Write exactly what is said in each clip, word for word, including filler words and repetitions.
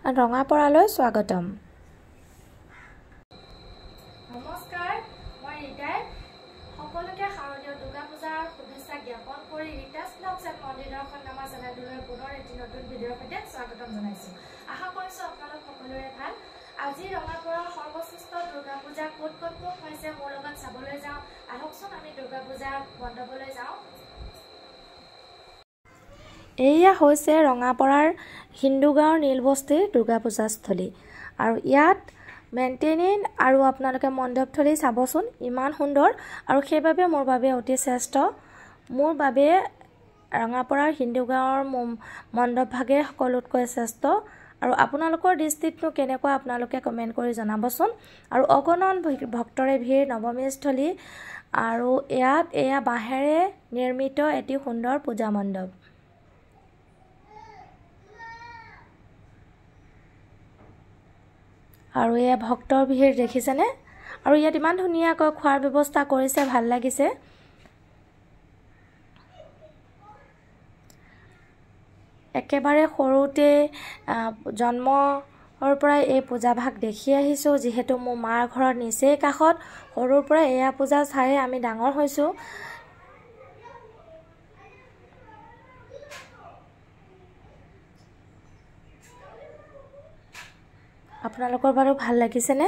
ৰঙাপৰালৈ স্বাগতম। নমস্কাৰ, মই ৰীতাই সকলোকে শাৰদীয় দুৰ্গা পূজাৰ শুভেচ্ছা জ্ঞাপন কৰি ৰীতাছ ব্লগছ এণ্ড মন্দিৰ দৰ্শন নামৰ চেনেলটোলৈ পুনৰ এটি নতুন ভিডিঅ'ৰ সৈতে স্বাগতম জনাইছোঁ। আশা কৰিছোঁ আপোনালোক সকলোৰে ভাল। আজি ৰঙাপৰাৰ সৰ্বশ্ৰেষ্ঠ দুৰ্গা পূজা ক'ত ক'ত ক'ত হৈছে মোৰ লগত চাবলৈ যাওঁ। আহকচোন আমি দুৰ্গা পূজা মণ্ডপলৈ যাওঁ। এয়া হৈছে ৰঙাপৰাৰ হিন্দুগাঁৱৰ নীলবস্তিৰ দুৰ্গা পূজাস্থলী আৰু ইয়াত মেইনটেইনিং আৰু আপোনালোকে মণ্ডপথলী চাবচোন ইমান সুন্দৰ আৰু সেইবাবে মোৰ বাবে অতি শ্ৰেষ্ঠ। মোৰ বাবে ৰঙাপৰাৰ হিন্দুগাঁৱৰ মণ্ডপ ভাগে সকলোতকৈ শ্ৰেষ্ঠ আৰু আপোনালোকৰ দৃষ্টিতনো কেনেকুৱা আপোনালোকে কমেণ্ট কৰি জনাবচোন। আৰু অগণন ভক্তৰে ভিৰ নৱমীস্থলী আৰু ইয়াত এয়া বাঁহেৰে নিৰ্মিত এটি সুন্দৰ পূজা মণ্ডপ। আৰু এয়া ভক্তৰ ভিৰ দেখিছেনে? আৰু ইয়াত ইমান ধুনীয়াকৈ খোৱাৰ ব্যৱস্থা কৰিছে, ভাল লাগিছে। একেবাৰে সৰুতে জন্মৰ পৰাই এই পূজাভাগ দেখি আহিছোঁ, যিহেতু মোৰ মাৰ ঘৰত নিচেই কাষত। সৰুৰ পৰাই এয়া পূজা চাই আমি ডাঙৰ হৈছোঁ। আপোনালোকৰ বাৰু ভাল লাগিছেনে?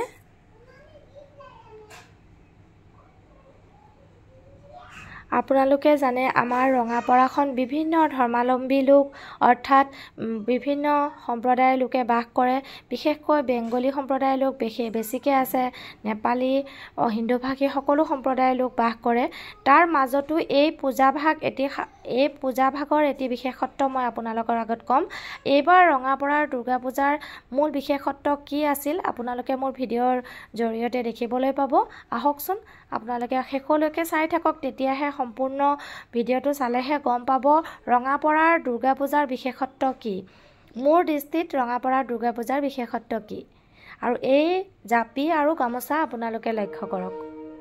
আপোনালোকে জানে আমাৰ ৰঙাপৰাখন বিভিন্ন ধৰ্মাৱলম্বী লোক অৰ্থাৎ বিভিন্ন সম্প্ৰদায়ৰ লোকে বাস কৰে। বিশেষকৈ বেংগলী সম্প্ৰদায়ৰ লোক বেছি বেছিকৈ আছে, নেপালী হিন্দুভাষী সকলো সম্প্ৰদায়ৰ লোক বাস কৰে। তাৰ মাজতো এই পূজাভাগ এটি এই পূজাভাগৰ এটি বিশেষত্ব মই আপোনালোকৰ আগত ক'ম। এইবাৰ ৰঙাপৰাৰ দুৰ্গা পূজাৰ মূল বিশেষত্ব কি আছিল আপোনালোকে মোৰ ভিডিঅ'ৰ জৰিয়তে দেখিবলৈ পাব। আহকচোন আপোনালোকে শেষলৈকে চাই থাকক, তেতিয়াহে সম্পূৰ্ণ ভিডিঅ'টো চালেহে গম পাব ৰঙাপৰাৰ দুৰ্গা পূজাৰ বিশেষত্ব কি। মোৰ দৃষ্টিত ৰঙাপৰাৰ দুৰ্গা পূজাৰ বিশেষত্ব কি আৰু এই জাপি আৰু গামোচা আপোনালোকে লক্ষ্য কৰক।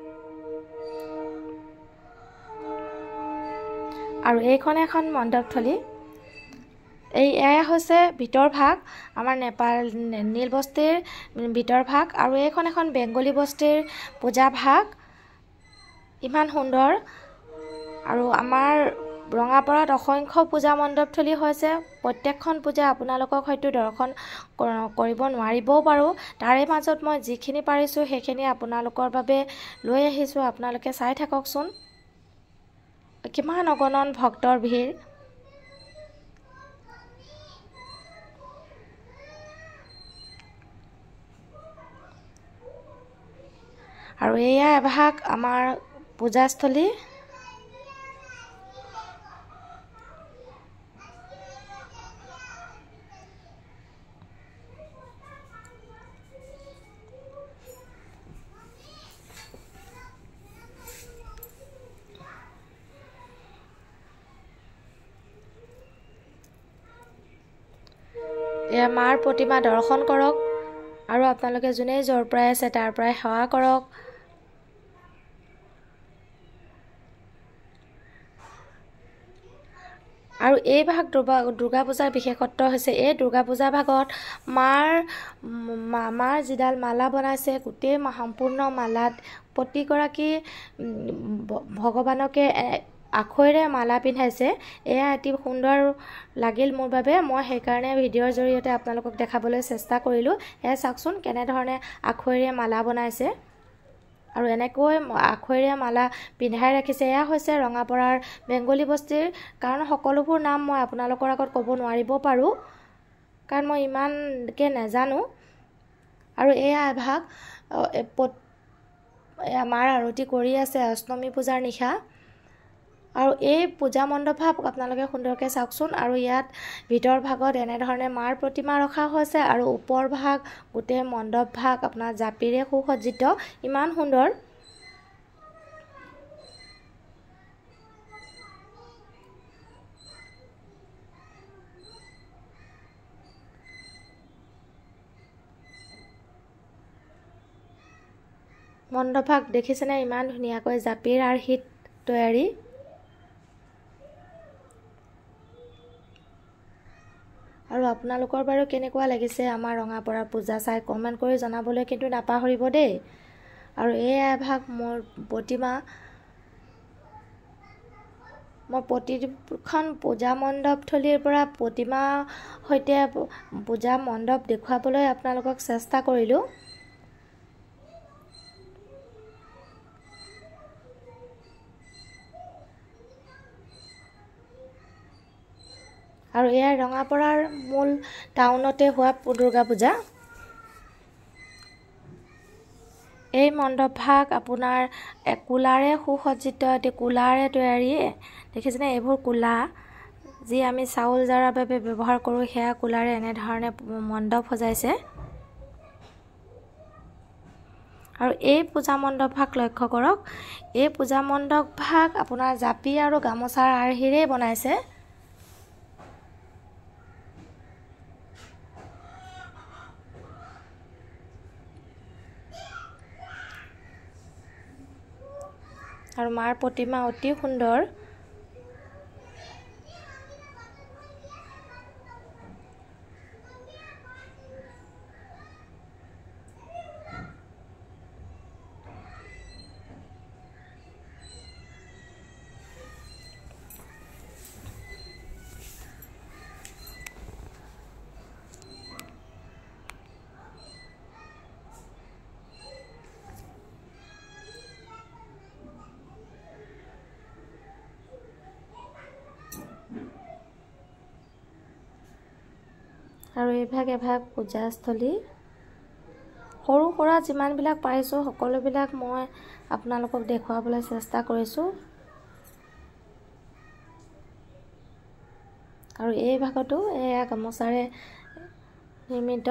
আৰু এইখন এখন মণ্ডপথলী। এই এয়া হৈছে ভিতৰ ভাগ, আমাৰ নেপাল নীলবস্তিৰ ভিতৰ ভাগ। আৰু এইখন এখন বেংগলী বস্তিৰ পূজা ভাগ, ইমান সুন্দৰ। আৰু আমাৰ ৰঙাপৰাত অসংখ্য পূজা মণ্ডপথলী হৈছে। প্ৰত্যেকখন পূজা আপোনালোকক হয়তো দৰ্শন কৰিব নোৱাৰিবও পাৰোঁ। তাৰে মাজত মই যিখিনি পাৰিছোঁ সেইখিনি আপোনালোকৰ বাবে লৈ আহিছোঁ। আপোনালোকে চাই থাককচোন কিমান অগণন ভক্তৰ ভিৰ। আৰু এয়া এভাগ আমাৰ পূজাস্থলী। এয়া মাৰ প্ৰতিমা দৰ্শন কৰক আৰু আপোনালোকে যোনেই য'ৰ পৰাই আছে তাৰ পৰাই সেৱা কৰক। আৰু এই ভাগ দুৰ্গা দুৰ্গা পূজাৰ বিশেষত্ব হৈছে এই দুৰ্গা পূজা ভাগত মাৰ মাৰ যিডাল মালা বনাইছে, গোটেই সম্পূৰ্ণ মালাত প্ৰতিগৰাকী ভগৱানকে আখৈৰে মালা পিন্ধাইছে। এয়া অতি সুন্দৰ লাগিল মোৰ বাবে। মই সেইকাৰণে ভিডিঅ'ৰ জৰিয়তে আপোনালোকক দেখাবলৈ চেষ্টা কৰিলোঁ। এয়া চাওকচোন কেনেধৰণে আখৈৰে মালা বনাইছে আৰু এনেকৈ আখৈৰে মালা পিন্ধাই ৰাখিছে। এয়া হৈছে ৰঙাপৰাৰ বেংগলী বস্তিৰ, কাৰণ সকলোবোৰ নাম মই আপোনালোকৰ আগত ক'ব নোৱাৰিব পাৰোঁ, কাৰণ মই ইমানকৈ নাজানো। আৰু এয়া এভাগ মাৰ আৰতি কৰি আছে অষ্টমী পূজাৰ নিশা। আৰু এই পূজা মণ্ডপ ভাগ আপোনালোকে সুন্দৰকৈ চাওকচোন। আৰু ইয়াত ভিতৰ ভাগত এনেধৰণে মাৰ প্ৰতিমা ৰখা হৈছে আৰু ওপৰ ভাগ গোটেই মণ্ডপ ভাগ আপোনাৰ জাপিৰে সুসজ্জিত, ইমান সুন্দৰ। মণ্ডপ ভাগ দেখিছেনে ইমান ধুনীয়াকৈ জাপিৰ আৰ্হিত তৈয়াৰী। আৰু আপোনালোকৰ বাৰু কেনেকুৱা লাগিছে আমাৰ ৰঙাপাৰা পূজা চাই কমেণ্ট কৰি জনাবলৈ কিন্তু নাপাহৰিব দেই। আৰু এই এভাগ মোৰ প্ৰতিমা, মই প্ৰতিখন পূজা মণ্ডপথলীৰ পৰা প্ৰতিমা সৈতে পূজা মণ্ডপ দেখুৱাবলৈ আপোনালোকক চেষ্টা কৰিলোঁ। আৰু এয়া ৰঙাপাৰাৰ মূল টাউনতে হোৱা দুৰ্গা পূজা। এই মণ্ডপ ভাগ আপোনাৰ কুলাৰে সুসজ্জিত, এটি কুলাৰে তৈয়াৰী। দেখিছেনে এইবোৰ কুলা, যি আমি চাউল জাৰাৰ বাবে ব্যৱহাৰ কৰোঁ, সেয়া কুলাৰে এনেধৰণে মণ্ডপ সজাইছে। আৰু এই পূজা মণ্ডপ ভাগ লক্ষ্য কৰক, এই পূজা মণ্ডপ ভাগ আপোনাৰ জাপি আৰু গামোচাৰ আৰ্হিৰে বনাইছে। আৰু মাৰ প্ৰতিমা অতি সুন্দৰ। আৰু এইভাগ এভাগ পূজাস্থলী, সৰু সুৰা যিমানবিলাক পাৰিছোঁ সকলোবিলাক মই আপোনালোকক দেখুৱাবলৈ চেষ্টা কৰিছোঁ। আৰু এই ভাগতো এয়া গামোচাৰে নিৰ্মিত।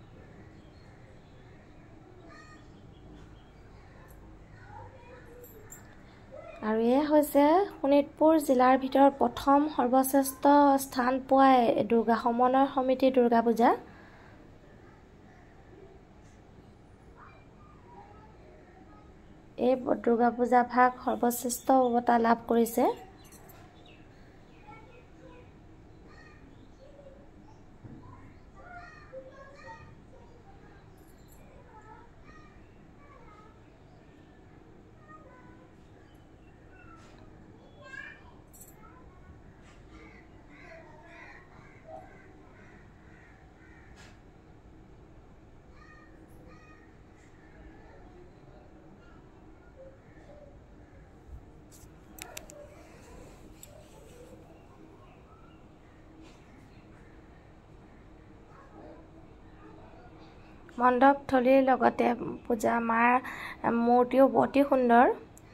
আৰু এয়া হৈছে শোণিতপুৰ জিলাৰ ভিতৰত প্ৰথম সৰ্বশ্ৰেষ্ঠ স্থান পোৱা দুৰ্গা সমন্বয় সমিতি দুৰ্গা পূজা। এই দুৰ্গা পূজা ভাগ সৰ্বশ্ৰেষ্ঠ বঁটা লাভ কৰিছে। মণ্ডপথলীৰ লগতে পূজা মাৰ মূৰ্তিও অতি সুন্দৰ।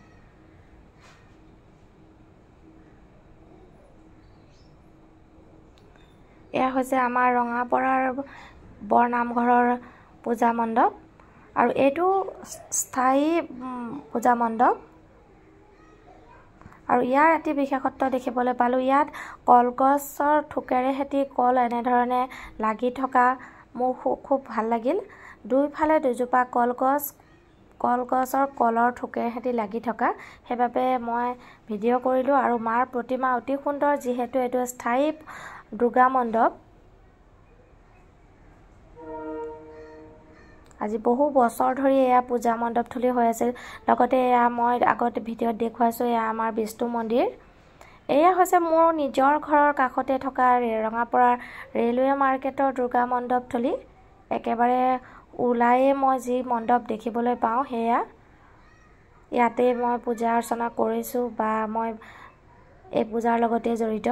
এয়া হৈছে আমাৰ ৰঙাপাৰাৰ বৰনামঘৰৰ পূজা মণ্ডপ। আৰু এইটো স্থায়ী পূজা মণ্ডপ। আৰু ইয়াৰ এটি বিশেষত্ব দেখিবলৈ পালোঁ, ইয়াত কলগছৰ থোকেৰে সেতি কল এনেধৰণে লাগি থকা মোৰ খুব ভাল লাগিল। দুইফালে দুজোপা কলগছ, কলগছৰ কলৰ থোকেৰে সেতি লাগি থকা, সেইবাবে মই ভিডিঅ' কৰিলোঁ। আৰু মাৰ প্ৰতিমা অতি সুন্দৰ, যিহেতু এইটো স্থায়ী দুৰ্গা মণ্ডপ। আজি বহু বছৰ ধৰি এয়া পূজা মণ্ডপথলী হৈ আছিল। লগতে এয়া মই আগতে ভিডিঅ'ত দেখুৱাইছোঁ, এয়া আমাৰ বিষ্ণু মন্দিৰ। এয়া হৈছে মোৰ নিজৰ ঘৰৰ কাষতে থকা ৰঙাপাৰা ৰেলৱে মাৰ্কেটৰ দুৰ্গা মণ্ডপথলী। একেবাৰে ওলায়ে মই যি মণ্ডপ দেখিবলৈ পাওঁ, সেয়া ইয়াতে মই পূজা অৰ্চনা কৰিছোঁ বা মই এই পূজাৰ লগতে জড়িত।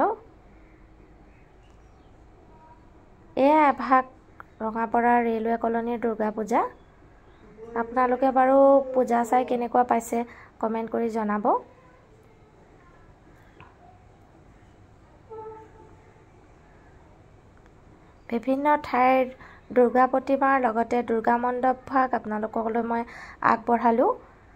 এয়া এভাগ ৰঙাপাৰা ৰেলৱে কলনীৰ দুৰ্গা পূজা। আপোনালোকে বাৰু পূজা চাই কেনেকুৱা পাইছে কমেণ্ট কৰি জনাব। বিভিন্ন ঠাইৰ দুৰ্গা প্ৰতিমাৰ লগতে দুৰ্গা মণ্ডপ ভাগ আপোনালোকলৈ মই আগবঢ়ালোঁ।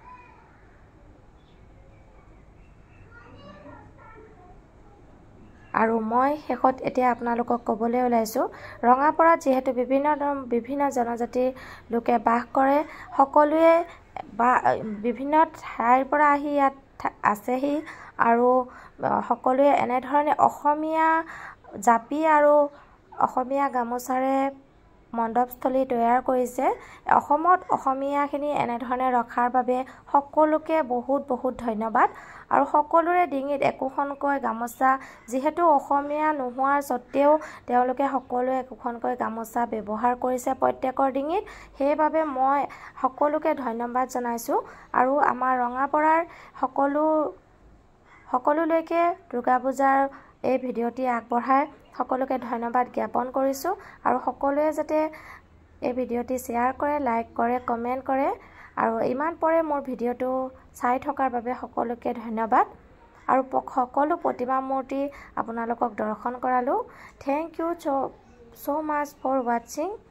আৰু মই শেষত এতিয়া আপোনালোকক ক'বলৈ ওলাইছোঁ, ৰঙাপাৰাত যিহেতু বিভিন্ন বিভিন্ন জনজাতিৰ লোকে বাস কৰে, সকলোৱে বা বিভিন্ন ঠাইৰ পৰা আহি ইয়াত আছেহি। আৰু সকলোৱে এনেধৰণে অসমীয়া জাপি আৰু অসমীয়া গামোচাৰে মণ্ডপস্থলী তৈয়াৰ কৰিছে। অসমত অসমীয়াখিনি এনেধৰণে ৰখাৰ বাবে সকলোকে বহুত বহুত ধন্যবাদ। আৰু সকলোৰে ডিঙিত একোখনকৈ গামোচা, যিহেতু অসমীয়া নোহোৱাৰ স্বত্তেও তেওঁলোকে সকলোৱে একোখনকৈ গামোচা ব্যৱহাৰ কৰিছে প্ৰত্যেকৰ ডিঙিত। সেইবাবে মই সকলোকে ধন্যবাদ জনাইছোঁ। আৰু আমাৰ ৰঙাপৰাৰ সকলো সকলোলৈকে দুৰ্গা পূজাৰ এই ভিডিঅ'টি আগবঢ়াই সকলোকে ধন্যবাদ জ্ঞাপন কৰিছোঁ। আৰু সকলোৱে যাতে এই ভিডিঅ'টি শ্বেয়াৰ কৰে, লাইক কৰে, কমেণ্ট কৰে। আৰু ইমান পৰে মোৰ ভিডিঅ'টো চাই থকাৰ বাবে সকলোকে ধন্যবাদ। আৰু সকলো প্ৰতিমা মূৰ্তি আপোনালোকক দৰ্শন কৰালোঁ। Thank you so' so' much for ৱাটছিং।